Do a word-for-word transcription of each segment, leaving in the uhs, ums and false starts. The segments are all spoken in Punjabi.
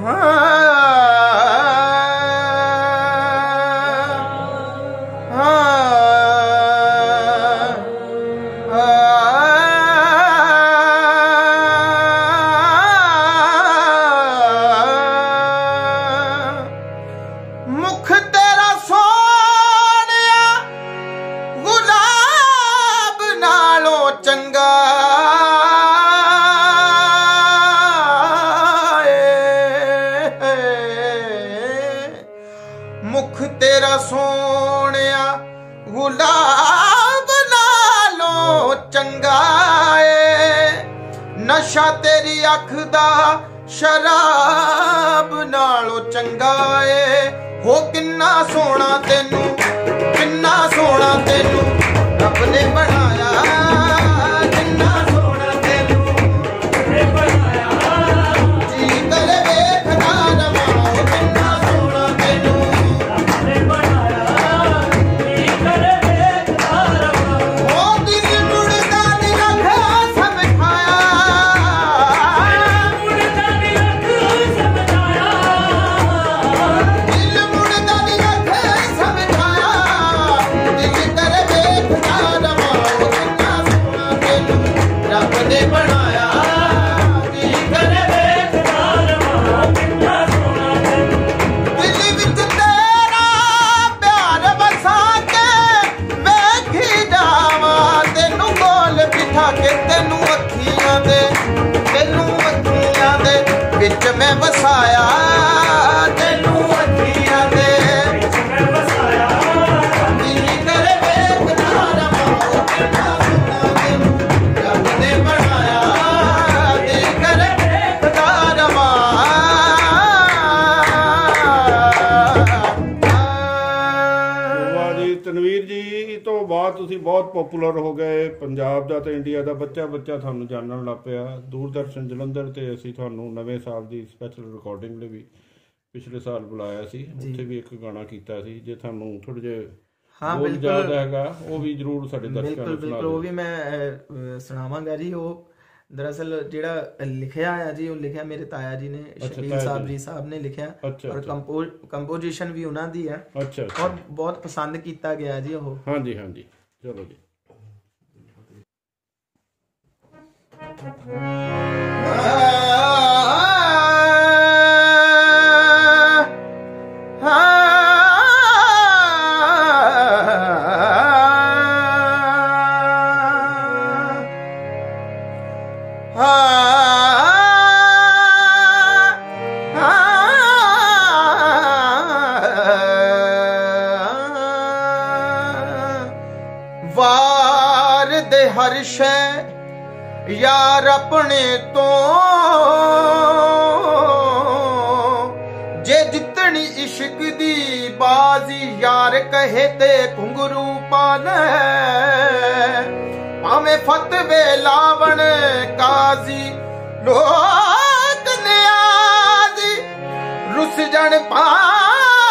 मुख तेरा सोहणिया गुलाब नालों चंगा है। नशा तेरी अख दा शराब नालों चंगा है। हो किन्ना सोहना तेनू, किन्ना सोहना तेनू रब ने बनाया। मैं बसाया तेनू अखियां दे विच मैं बसाया। दिल करे वेखदा रवां किन्ना सोहना तेनू रब ने बनाया। दिल करे वेखदा रवां। वाह जी तनवीर जी तो बाद तुसीं बहुत पॉपुलर हो गए। पंजाब का तो इंडिया का बच्चा बच्चा थानू जानन लग पिया। दूरदर्शन जलंधर ते असीं थानू नवे साल की स्पैशल रिकॉर्डिंग लिए भी पिछले साल बुलाया सी। उत्थे भी एक गाना कीता सी। जे थानू थोड़े जे हाँ बोल याद हैगा वो भी जरूर साडे दर्शकां नूं सुणा दिओ। वो भी मैं सुणावांगा जी। वो दरअसल जिहड़ा लिखिया है जी, वो लिखिया मेरे ताया जी ने, शकील साहब जी साहब ने लिखिया। और कंपोज कंपोजिशन भी उन्हां दी है। अच्छा और बहुत पसंद किया गया जी वो। हाँ जी हाँ जी चलो जी। वार दे हर शै यार अपने तो जे जितनी इश्क दी बाजी यार कहे ते घुंघरू पाले। भावे फतवे लावण काजी लोक नियाजी रुस जन पावे।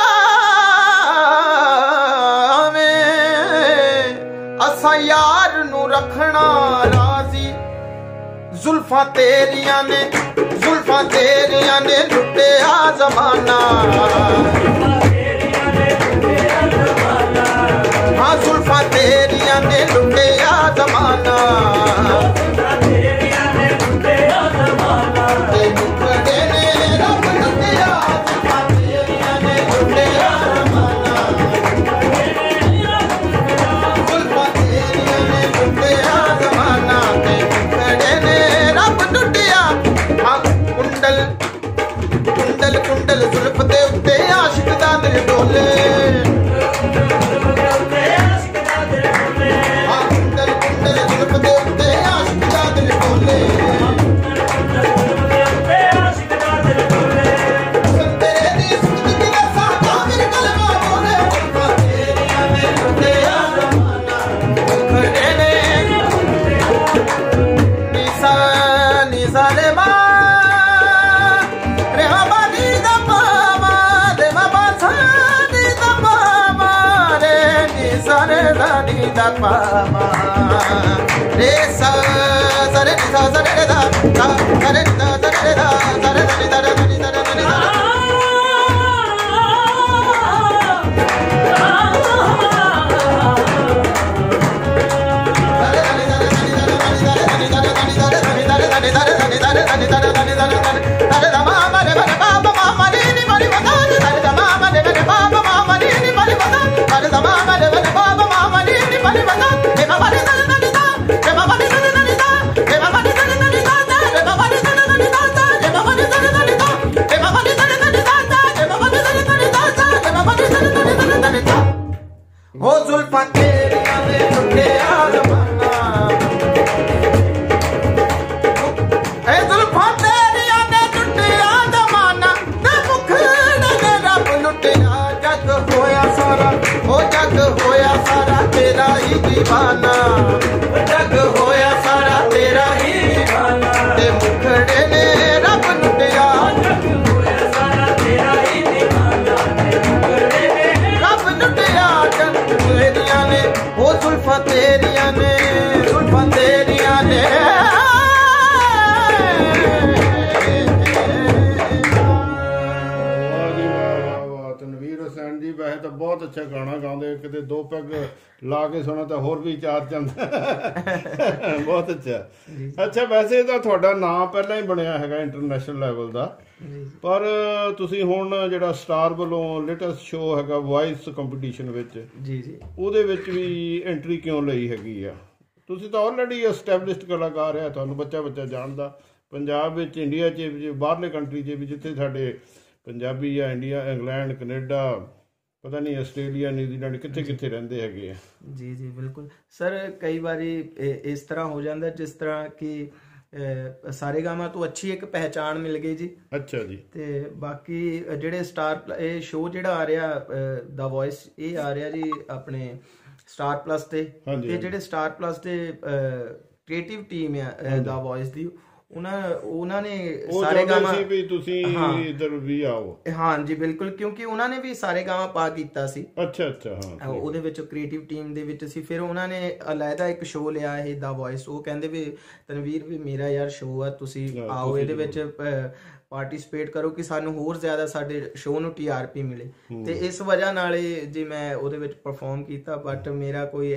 असा यार नू रखना राजी। जुल्फा तेरिया ने जुल्फा तेरिया ने लुटिया जमाना। हाँ जुल्फा तेरिया ने लुटिया जमाना। कुंडल कुंडल जुल्फ दे उत्ते आशिक दा दिल डोले। हाँ कुंडल कुंडल जुल्फ दे उत्ते आशिक दा दिल डोले। तेरे दी सुनती दा सादा मेरे कलमा बोले। जुल्फा तेरियां ने लुटिया जमाना। खड़े ने निसा निसा रे मां दा पामा रे सा सा रे सा सा रे दा सा रे दा सा रे दा सा रे दा सा रे दा सा रे दा। वो जुल्फां तेरियां ने लुटिया ज़माना, ए जुल्फां तेरियां ने लुटिया ज़माना, ते मुखड़े ने रब लुटिया, जग होया सारा ओ जग होया सारा तेरा ही दीवाना, जग होया सारा तेरा ही दीवाना, ते मुखड़े ने रब लुटिया, जग होया सारा तेरा ही दीवाना, ते मुखड़े ने रब लुटिया, जग तेरियां ने वो जुल्फां तेरियां ने जुल्फां तेरियां ने। ਤਨਵੀਰ ਹੁਸੈਨ ਜੀ ਵੈਸੇ ਤਾਂ ਬਹੁਤ ਅੱਛਾ ਗਾਣਾ ਗਾਉਂਦੇ, ਕਿਤੇ ਦੋ ਪੈਗ ਲਾ ਕੇ ਸੁਣਾ ਤਾਂ ਹੋਰ ਵੀ ਚਾਰ ਜਾਂਦਾ। ਬਹੁਤ ਅੱਛਾ। ਅੱਛਾ, ਵੈਸੇ ਤਾਂ ਤੁਹਾਡਾ ਨਾਂ ਪਹਿਲਾਂ ਹੀ ਬਣਿਆ ਹੈਗਾ ਇੰਟਰਨੈਸ਼ਨਲ ਲੈਵਲ ਦਾ, ਪਰ ਤੁਸੀਂ ਹੁਣ ਜਿਹੜਾ ਸਟਾਰ ਵੱਲੋਂ ਲੇਟੈਸਟ ਸ਼ੋਅ ਹੈਗਾ ਵੌਇਸ ਕੰਪੀਟੀਸ਼ਨ ਵਿੱਚ, ਜੀ ਜੀ ਉਹਦੇ ਵਿੱਚ ਵੀ ਐਂਟਰੀ ਕਿਉਂ ਲਈ ਹੈਗੀ ਆ? ਤੁਸੀਂ ਤਾਂ ਆਲਰੇਡੀ ਐਸਟੈਬਲਿਸ਼ਡ ਕਲਾਕਾਰ ਆ, ਤੁਹਾਨੂੰ ਬੱਚਾ ਬੱਚਾ ਜਾਣਦਾ ਪੰਜਾਬ ਵਿੱਚ, ਇੰਡੀਆ 'ਚ, ਬਾਹਰਲੇ ਕੰਟਰੀ 'ਚ ਵੀ, ਜਿੱਥੇ ਸਾਡੇ ਪੰਜਾਬੀ ਆ, ਇੰਡੀਆ, ਇੰਗਲੈਂਡ, ਕੈਨੇਡਾ, ਪਤਾ ਨਹੀਂ ਆਸਟ੍ਰੇਲੀਆ, ਨਿਊਜ਼ੀਲੈਂਡ, ਕਿੱਥੇ ਕਿੱਥੇ ਰਹਿੰਦੇ ਹੈਗੇ ਆ। ਜੀ ਜੀ ਬਿਲਕੁਲ ਸਰ, ਕਈ ਵਾਰੀ ਇਸ ਤਰ੍ਹਾਂ ਹੋ ਜਾਂਦਾ ਜਿਸ ਤਰ੍ਹਾਂ ਕਿ ਸਾਰੇ ਗਾਮਾ ਤੋਂ ਅੱਛੀ ਇੱਕ ਪਹਿਚਾਣ ਮਿਲ ਗਈ ਜੀ। ਅੱਛਾ ਜੀ। ਤੇ ਬਾਕੀ ਜਿਹੜੇ ਸਟਾਰ ਇਹ ਸ਼ੋਅ ਜਿਹੜਾ ਆ ਰਿਹਾ ਦਾ ਵੌਇਸ, ਇਹ ਆ ਰਿਹਾ ਜੀ ਆਪਣੇ ਸਟਾਰ ਪਲੱਸ ਤੇ, ਤੇ ਜਿਹੜੇ ਸਟਾਰ ਪਲੱਸ ਦੇ ਕ੍ਰੀਏਟਿਵ ਟੀਮ ਆ ਦਾ ਵੌਇਸ ਦੀ, ਉਹਨਾਂ ਉਹਨਾਂ ਨੇ ਸਾਰੇ ਗਾਮਾ ਵੀ ਤੁਸੀਂ ਇੱਧਰ ਵੀ ਆਓ। ਹਾਂ ਜੀ ਬਿਲਕੁਲ, ਕਿਉਂਕਿ ਉਹਨਾਂ ਨੇ ਵੀ ਸਾਰੇ ਗਾਮਾ ਪਾ ਕੀਤਾ ਸੀ। ਅੱਛਾ ਅੱਛਾ। ਹਾਂ, ਉਹਦੇ ਵਿੱਚ ਕ੍ਰੀਏਟਿਵ ਟੀਮ ਦੇ ਵਿੱਚ ਸੀ। ਫਿਰ ਉਹਨਾਂ ਨੇ ਅਲੱਗਾ ਇੱਕ ਸ਼ੋਅ ਲਿਆ ਇਹ ਦਾ ਵੌਇਸ, ਉਹ ਕਹਿੰਦੇ ਵੀ ਤਨਵੀਰ ਵੀ ਮੇਰਾ ਯਾਰ ਸ਼ੋਅ ਆ, ਤੁਸੀਂ ਆਓ ਇਹਦੇ ਵਿੱਚ ਪਾਰਟੀਸਪੇਟ ਕਰੋ ਕਿ ਸਾਨੂੰ ਹੋਰ ਜ਼ਿਆਦਾ ਸਾਡੇ ਸ਼ੋਅ ਨੂੰ ਟੀ ਆਰ ਪੀ ਮਿਲੇ। ਤੇ ਇਸ ਵਜ੍ਹਾ ਨਾਲ ਜੀ ਮੈਂ ਉਹਦੇ ਵਿੱਚ ਪਰਫਾਰਮ ਕੀਤਾ, ਬਟ ਮੇਰਾ ਕੋਈ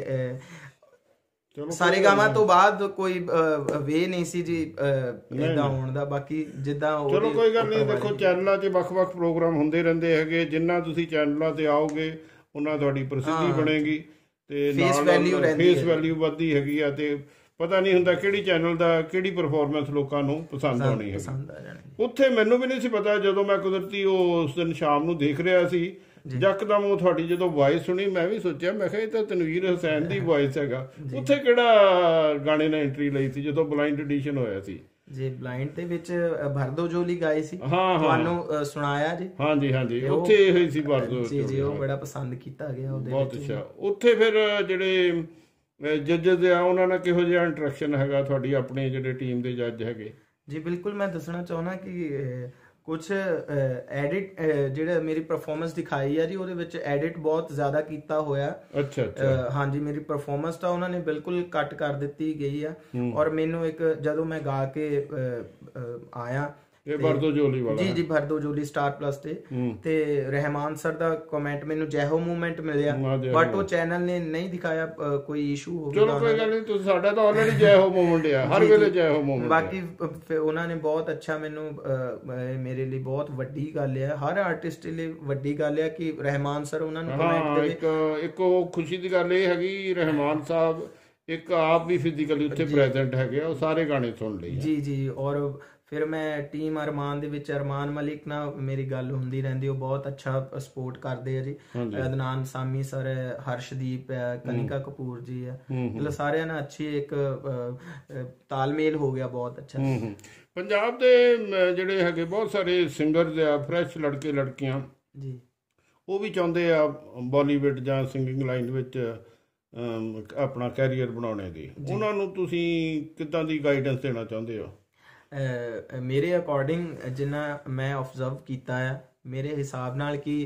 ਸਾਰੇ ਗਾਵਾਂ ਤੋਂ ਬਾਅਦ ਕੋਈ ਵੇ ਨਹੀਂ ਸੀ ਜੀ ਏਦਾਂ ਹੋਣ ਦਾ। ਬਾਕੀ ਜਿੱਦਾਂ ਚਲੋ ਕੋਈ ਗੱਲ ਨਹੀਂ, ਦੇਖੋ ਚੈਨਲਾਂ 'ਚ ਵੱਖ-ਵੱਖ ਪ੍ਰੋਗਰਾਮ ਹੁੰਦੇ ਰਹਿੰਦੇ ਹੈਗੇ, ਜਿੰਨਾ ਤੁਸੀਂ ਚੈਨਲਾਂ 'ਤੇ ਆਓਗੇ ਉਹਨਾਂ ਤੁਹਾਡੀ ਪ੍ਰਸਿੱਧੀ ਬਣੇਗੀ ਤੇ ਫੇਸ ਵੈਲਿਊ ਰਹਿੰਦੀ, ਫੇਸ ਵੈਲਿਊ ਵੱਧਦੀ ਹੈਗੀ ਆ, ਤੇ ਪਤਾ ਨਹੀਂ ਹੁੰਦਾ ਕਿਹੜੀ ਚੈਨਲ ਦਾ ਕਿਹੜੀ ਪਰਫਾਰਮੈਂਸ ਲੋਕਾਂ ਨੂੰ ਪਸੰਦ ਆਉਣੀ ਹੈ। ਉੱਥੇ ਮੈਨੂੰ ਵੀ ਨਹੀਂ ਸੀ ਪਤਾ, ਜਦੋਂ ਮੈਂ ਕੁਦਰਤੀ ਉਹ ਉਸ ਦਿਨ ਸ਼ਾਮ ਨੂੰ ਦੇਖ ਰਿਹਾ ਸੀ, ਯਕਦਮ ਉਹ ਤੁਹਾਡੀ ਜਦੋਂ ਵੌਇਸ ਸੁਣੀ, ਮੈਂ ਵੀ ਸੋਚਿਆ, ਮੈਂ ਕਿਹਾ ਇਹ ਤਾਂ ਤਨਵੀਰ ਹੁਸੈਨ ਦੀ ਵੌਇਸ ਹੈਗਾ। ਉੱਥੇ ਕਿਹੜਾ ਗਾਣੇ ਨਾਲ ਐਂਟਰੀ ਲਈ ਸੀ ਜਦੋਂ ਬਲਾਈਂਡ ਐਡੀਸ਼ਨ ਹੋਇਆ ਸੀ? ਜੀ ਬਲਾਈਂਡ ਦੇ ਵਿੱਚ ਭਰਦੋ ਜੋਲੀ ਗਾਏ ਸੀ, ਤੁਹਾਨੂੰ ਸੁਣਾਇਆ ਜੀ। ਹਾਂਜੀ ਹਾਂਜੀ, ਉੱਥੇ ਇਹ ਹੋਈ ਸੀ ਭਰਦੋ ਜੀ ਜੀ, ਉਹ ਬੜਾ ਪਸੰਦ ਕੀਤਾ ਗਿਆ ਉਹਦੇ ਵਿੱਚ। ਬਹੁਤ ਅੱਛਾ। ਉੱਥੇ ਫਿਰ ਜਿਹੜੇ ਜੱਜਸ ਆ ਉਹਨਾਂ ਨਾਲ ਕਿਹੋ ਜਿਹਾ ਇੰਟਰੈਕਸ਼ਨ ਹੈਗਾ ਤੁਹਾਡੀ, ਆਪਣੇ ਜਿਹੜੇ ਟੀਮ ਦੇ ਜੱਜ ਹੈਗੇ? ਜੀ ਬਿਲਕੁਲ, ਮੈਂ ਦੱਸਣਾ ਚਾਹੁੰਦਾ ਕਿ ਕੁਛ ਐਡਿਟ ਜਿਹੜਾ ਮੇਰੀ ਪਰਫਾਰਮੈਂਸ ਦਿਖਾਈ ਆ ਜੀ, ਉਹਦੇ ਵਿੱਚ ਐਡਿਟ ਬਹੁਤ ਜ਼ਿਆਦਾ ਕੀਤਾ ਹੋਇਆ। ਅੱਛਾ ਅੱਛਾ। ਹਾਂਜੀ, ਮੇਰੀ ਪਰਫਾਰਮੈਂਸ ਤਾਂ ਉਹਨਾਂ ਨੇ ਬਿਲਕੁਲ ਕੱਟ ਕਰ ਦਿੱਤੀ ਗਈ ਆ। ਔਰ ਮੈਨੂੰ ਇੱਕ ਜਦੋਂ ਮੈਂ ਗਾ ਕੇ ਆਇਆ, ਇਹ ਭਰਦੋ ਜੋਲੀ ਵਾਲਾ, ਜੀ ਜੀ ਭਰਦੋ ਜੋਲੀ ਸਟਾਰ ਪਲੱਸ ਤੇ, ਤੇ ਰਹਿਮਾਨ ਸਰ ਦਾ ਕਮੈਂਟ ਮੈਨੂੰ ਜੈਹੋ ਮੂਵਮੈਂਟ ਮਿਲਿਆ, ਬਟ ਉਹ ਚੈਨਲ ਨੇ ਨਹੀਂ ਦਿਖਾਇਆ, ਕੋਈ ਇਸ਼ੂ ਹੋ ਗਿਆ। ਚਲੋ ਕੋਈ ਗੱਲ ਨਹੀਂ, ਤੁਸੀਂ ਸਾਡਾ ਤਾਂ ਆਲਰੇਡੀ ਜੈਹੋ ਮੂਵਮੈਂਟ ਆ, ਹਰ ਵੇਲੇ ਜੈਹੋ ਮੂਵਮੈਂਟ। ਬਾਕੀ ਉਹਨਾਂ ਨੇ ਬਹੁਤ ਅੱਛਾ, ਮੈਨੂੰ ਮੇਰੇ ਲਈ ਬਹੁਤ ਵੱਡੀ ਗੱਲ ਆ, ਹਰ ਆਰਟਿਸਟ ਲਈ ਵੱਡੀ ਗੱਲ ਆ ਕਿ ਰਹਿਮਾਨ ਸਰ ਉਹਨਾਂ ਨੂੰ ਕਮੈਂਟ ਦੇਵੇ। ਇੱਕ ਇੱਕ ਉਹ ਖੁਸ਼ੀ ਦੀ ਗੱਲ ਇਹ ਹੈਗੀ, ਰਹਿਮਾਨ ਸਾਹਿਬ ਇੱਕ ਆਪ ਵੀ ਫਿਜ਼ੀਕਲੀ ਉੱਥੇ ਪ੍ਰੈਜ਼ੈਂਟ ਹੈਗੇ ਆ, ਉਹ ਸਾਰੇ ਗਾਣੇ ਸੁਣ ਲਈ। ਜੀ ਜੀ। ਔਰ ਫਿਰ ਮੈਂ ਟੀਮ ਅਰਮਾਨ ਦੇ ਵਿੱਚ ਅਰਮਾਨ ਮਲਿਕ ਨਾਲ ਮੇਰੀ ਗੱਲ ਹੁੰਦੀ ਰਹਿੰਦੀ, ਉਹ ਬਹੁਤ ਅੱਛਾ ਸਪੋਰਟ ਕਰਦੇ ਆ ਜੀ। ਅਦਨਾਨ ਸਾਮੀ ਸਰ, ਹਰਸ਼ਦੀਪ ਹੈ, ਕਨਿਕਾ ਕਪੂਰ ਜੀ ਹੈ, ਮਤਲਬ ਸਾਰਿਆਂ ਨਾਲ ਅੱਛੀ ਇੱਕ ਤਾਲਮੇਲ ਹੋ ਗਿਆ, ਬਹੁਤ ਅੱਛਾ। ਪੰਜਾਬ ਦੇ ਜਿਹੜੇ ਹੈਗੇ ਬਹੁਤ ਸਾਰੇ ਸਿੰਗਰਸ ਆ, ਫਰੈਸ਼ ਲੜਕੇ ਲੜਕੀਆਂ ਜੀ, ਉਹ ਵੀ ਚਾਹੁੰਦੇ ਆ ਬਾਲੀਵੁੱਡ ਜਾਂ ਸਿੰਗਿੰਗ ਲਾਈਨ ਵਿੱਚ ਆਪਣਾ ਕੈਰੀਅਰ ਬਣਾਉਣੇ ਦੀ, ਉਹਨਾਂ ਨੂੰ ਤੁਸੀਂ ਕਿੱਦਾਂ ਦੀ ਗਾਈਡੈਂਸ ਦੇਣਾ ਚਾਹੁੰਦੇ ਹੋ? ਮੇਰੇ ਅਕੋਰਡਿੰਗ ਜਿੰਨਾ ਮੈਂ ਓਬਜ਼ਰਵ ਕੀਤਾ ਆ, ਮੇਰੇ ਹਿਸਾਬ ਨਾਲ ਕਿ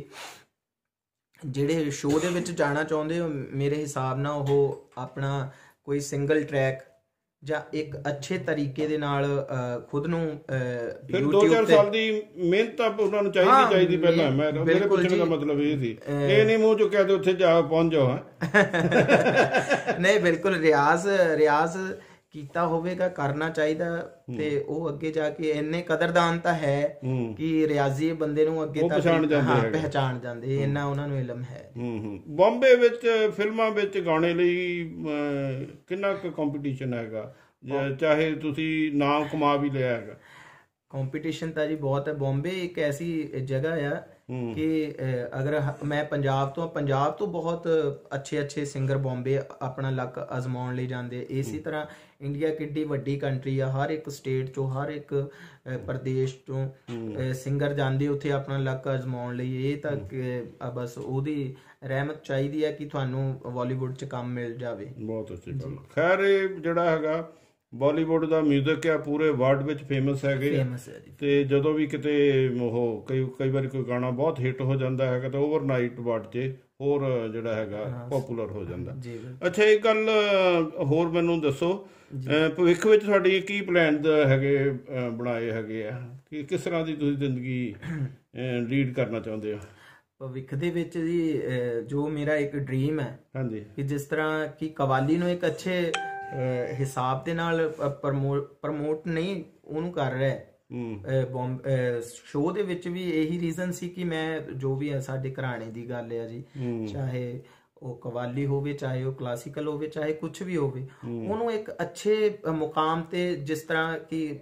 ਜਿਹੜੇ ਸ਼ੋਅ ਦੇ ਵਿੱਚ ਜਾਣਾ ਚਾਹੁੰਦੇ ਹੋ, ਮੇਰੇ ਹਿਸਾਬ ਨਾਲ ਉਹ ਆਪਣਾ ਕੋਈ ਸਿੰਗਲ ਟਰੈਕ ਜਾਂ ਇੱਕ ਅੱਛੇ ਤਰੀਕੇ ਦੇ ਨਾਲ ਖੁਦ ਨੂੰ ਫਿਰ ਦੋ ਚਾਰ ਸਾਲ ਦੀ ਮਿਹਨਤ ਤਾਂ ਉਹਨਾਂ ਨੂੰ ਚਾਹੀਦੀ ਚਾਹੀਦੀ ਪਹਿਲਾਂ। ਮੈਂ ਮੇਰੇ ਪੁੱਛਣ ਦਾ ਮਤਲਬ ਇਹ ਸੀ, ਇਹ ਨਹੀਂ ਮੂੰਹ ਚੋਂ ਕਹਿ ਦੇ ਉੱਥੇ ਜਾ ਪਹੁੰਚ ਜਾਓ। ਨਹੀਂ ਬਿਲਕੁਲ, ਰਿਆਜ਼ ਰਿਆਜ਼ ਕੀਤਾ ਹੋਵੇਗਾ, ਕਰਨਾ ਚਾਹੀਦਾ, ਤੇ ਉਹ ਅੱਗੇ ਜਾ ਕੇ ਇੰਨੇ ਕਦਰਦਾਨ ਤਾਂ ਹੈ ਕਿ ਰਿਆਜ਼ੀ ਬੰਦੇ ਨੂੰ ਅੱਗੇ ਤੱਕ ਹਾਂ ਪਹਿਚਾਣ ਜਾਂਦੇ, ਇੰਨਾ ਉਹਨਾਂ ਨੂੰ ਇਲਮ ਹੈ। ਬੰਬੇ ਵਿੱਚ ਫਿਲਮਾਂ ਵਿੱਚ ਗਾਣੇ ਲਈ ਕਿੰਨਾ ਕੁ ਕੰਪੀਟੀਸ਼ਨ ਹੈਗਾ, ਚਾਹੇ ਤੁਸੀਂ ਨਾਮ ਕਮਾ ਵੀ ਲਿਆ ਹੈਗਾ? ਕੰਪੀਟੀਸ਼ਨ ਤਾਂ ਜੀ ਬਹੁਤ ਹੈ। ਬੰਬੇ ਇੱਕ ਐਸੀ ਜਗ੍ਹਾ ਆ ਕਿ ਅਗਰ ਮੈਂ ਪੰਜਾਬ ਤੋਂ ਪੰਜਾਬ ਤੋਂ ਬਹੁਤ ਅੱਛੇ ਅੱਛੇ ਸਿੰਗਰ ਬੰਬੇ ਆਪਣਾ ਲੱਕ ਅਜ਼ਮਾਉਣ ਲਈ ਜਾਂਦੇ। ਇਸੇ ਤਰ੍ਹਾਂ ਇੰਡੀਆ ਕਿੱਡੀ ਵੱਡੀ ਕੰਟਰੀ ਆ, ਹਰ ਇੱਕ ਸਟੇਟ ਚੋਂ ਹਰ ਇੱਕ ਪ੍ਰਦੇਸ਼ ਤੋਂ ਸਿੰਗਰ ਜਾਂਦੇ ਉੱਥੇ ਆਪਣਾ ਲੱਕ ਅਜ਼ਮਾਉਣ ਲਈ। ਇਹ ਤਾਂ ਬਸ ਉਹਦੀ ਰਹਿਮਤ ਚਾਹੀਦੀ ਹੈ ਕਿ ਤੁਹਾਨੂੰ ਬਾਲੀਵੁੱਡ 'ਚ ਕੰਮ ਮਿਲ ਜਾਵੇ। ਬਹੁਤ ਅੱਛੀ ਗੱਲ। ਖੈਰ ਇਹ ਜਿਹੜਾ ਹੈਗਾ ਬਾਲੀਵੁੱਡ ਦਾ ਮਿਊਜ਼ਿਕ ਆ ਪੂਰੇ ਵਰਲਡ ਵਿੱਚ ਫੇਮਸ ਹੈਗੇ, ਤੇ ਜਦੋਂ ਵੀ ਕਿਤੇ ਉਹ ਕਈ ਕਈ ਵਾਰੀ ਕੋਈ ਗਾਣਾ ਬਹੁਤ ਹਿੱਟ ਹੋ ਜਾਂਦਾ ਹੈਗਾ ਤਾਂ ਓਵਰਨਾਈਟ ਵਰਲਡ 'ਚ ਹੋਰ ਜਿਹੜਾ ਹੈਗਾ ਪੋਪੂਲਰ ਹੋ ਜਾਂਦਾ। ਅੱਛਾ, ਇਹ ਗੱਲ ਹੋਰ ਮੈਨੂੰ ਦੱਸੋ, ਭਵਿੱਖ ਵਿੱਚ ਤੁਹਾਡੀ ਕੀ ਪਲਾਨ ਹੈਗੇ ਬਣਾਏ ਹੈਗੇ ਆ, ਕਿ ਕਿਸ ਤਰ੍ਹਾਂ ਦੀ ਤੁਸੀਂ ਜ਼ਿੰਦਗੀ ਲੀਡ ਕਰਨਾ ਚਾਹੁੰਦੇ ਹੋ? ਭਵਿੱਖ ਦੇ ਵਿੱਚ ਜੀ ਜੋ ਮੇਰਾ ਇੱਕ ਡ੍ਰੀਮ ਹੈ ਹਾਂਜੀ ਕਿ ਜਿਸ ਤਰ੍ਹਾਂ ਕਿ ਕਵਾਲੀ ਨੂੰ ਇੱਕ ਅੱਛੇ ਹਿਸਾਬ ਦੇ ਨਾਲ ਪ੍ਰਮੋਟ ਨਹੀਂ ਉਹਨੂੰ ਕਰ ਰਿਹਾ ਸ਼ੋਅ ਦੇ ਵਿੱਚ ਵੀ। ਇਹੀ ਰੀਜ਼ਨ ਸੀ ਕਿ ਮੈਂ ਜੋ ਵੀ ਹੈ ਸਾਡੇ ਘਰਾਣੇ ਦੀ ਗੱਲ ਹੈ ਜੀ, ਚਾਹੇ ਉਹ ਕਵਾਲੀ ਹੋਵੇ, ਚਾਹੇ ਉਹ ਕਲਾਸੀਕਲ ਹੋਵੇ, ਚਾਹੇ ਕੁਛ ਵੀ ਹੋਵੇ, ਉਹਨੂੰ ਇੱਕ ਅੱਛੇ ਮੁਕਾਮ ਤੇ, ਜਿਸ ਤਰ੍ਹਾਂ ਕਿ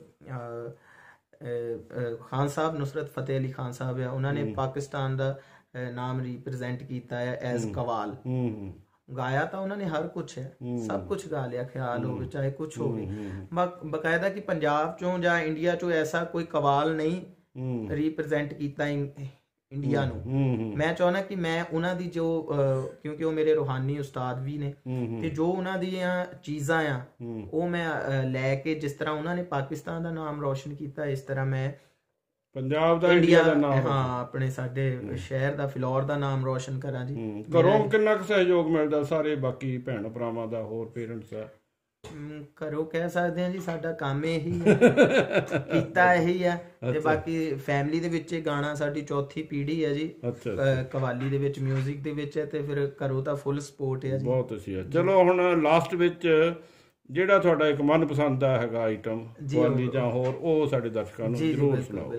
ਖਾਨ ਸਾਹਿਬ ਨੁਸਰਤ ਫਤਿਹ ਅਲੀ ਖਾਨ ਸਾਹਿਬ ਆ, ਉਹਨਾਂ ਨੇ ਪਾਕਿਸਤਾਨ ਦਾ ਨਾਮ ਰਿਪਰੈਜ਼ੈਂਟ ਕੀਤਾ ਹੈ ਐਜ਼ ਕਵਾਲ। ਗਾਇਆ ਤਾਂ ਉਹਨਾਂ ਨੇ ਹਰ ਕੁਛ ਹੈ, ਸਭ ਕੁਛ ਗਾ ਲਿਆ, ਖਿਆਲ ਹੋਵੇ ਚਾਹੇ ਕੁਛ ਹੋਵੇ। ਬਕਾਇਦਾ ਕਿ ਪੰਜਾਬ ਚੋਂ ਜਾਂ ਇੰਡੀਆ ਚੋਂ ਐਸਾ ਕੋਈ ਕਵਾਲ ਨਹੀਂ ਰਿਪਰੈਜ਼ੈਂਟ ਕੀਤਾ ਇੰਡੀਆ ਨੂੰ। ਮੈਂ ਚਾਹੁੰਦਾ ਕਿ ਮੈਂ ਉਹਨਾਂ ਦੀ ਜੋ, ਕਿਉਂਕਿ ਉਹ ਮੇਰੇ ਰੂਹਾਨੀ ਉਸਤਾਦ ਵੀ ਨੇ, ਤੇ ਜੋ ਉਹਨਾਂ ਦੀਆਂ ਚੀਜ਼ਾਂ ਆ ਉਹ ਮੈਂ ਲੈ ਕੇ, ਜਿਸ ਤਰ੍ਹਾਂ ਉਹਨਾਂ ਨੇ ਪਾਕਿਸਤਾਨ ਦਾ ਨਾਮ ਰੋਸ਼ਨ ਕੀਤਾ, ਇਸ ਤਰ੍ਹਾਂ ਮੈਂ ਪੰਜਾਬ ਦਾ, ਇੰਡੀਆ ਦਾ ਨਾਮ, ਹਾਂ ਆਪਣੇ ਸਾਡੇ ਸ਼ਹਿਰ ਦਾ, ਫਿਲੌਰ ਦਾ ਨਾਮ ਰੋਸ਼ਨ ਕਰਾਂ ਜੀ। ਘਰੋਂ ਕਿੰਨਾ ਕੁ ਸਹਿਯੋਗ ਮਿਲਦਾ ਸਾਰੇ ਬਾਕੀ ਭੈਣ ਭਰਾਵਾਂ ਦਾ, ਹੋਰ ਪੇਰੈਂਟਸ ਦਾ? ਘਰੋਂ ਕਹਿ ਸਕਦੇ ਹਾਂ ਜੀ ਸਾਡਾ ਕੰਮ ਇਹੀ ਹੈ, ਕੀਤਾ ਇਹੀ ਹੈ, ਤੇ ਬਾਕੀ ਫੈਮਿਲੀ ਦੇ ਵਿੱਚ ਇਹ ਗਾਣਾ ਸਾਡੀ ਚੌਥੀ ਪੀੜ੍ਹੀ ਹੈ ਜੀ ਕਵਾਲੀ ਦੇ ਵਿੱਚ, ਮਿਊਜ਼ਿਕ ਦੇ ਵਿੱਚ ਹੈ, ਤੇ ਫਿਰ ਘਰੋਂ ਤਾਂ ਫੁੱਲ ਸਪੋਰਟ ਹੈ ਜੀ। ਬਹੁਤ ਅੱਛੀ ਹੈ। ਚਲੋ ਹੁਣ ਲਾਸਟ ਵਿੱਚ ਜਿਹੜਾ ਤੁਹਾਡਾ ਇੱਕ ਮਨਪਸੰਦ ਦਾ ਹੈਗਾ ਆਈਟਮ ਕਵਾਲੀ ਜਾਂ ਹੋਰ, ਉਹ ਸਾਡੇ ਦਰਸ਼ਕਾਂ ਨੂੰ ਜ਼ਰੂਰ ਸੁਣਾਓ।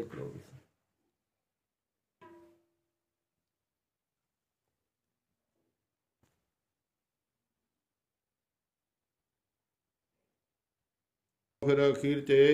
ਫਿਰ ਅਖੀਰ 'ਚ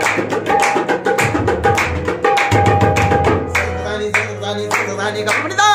Come on,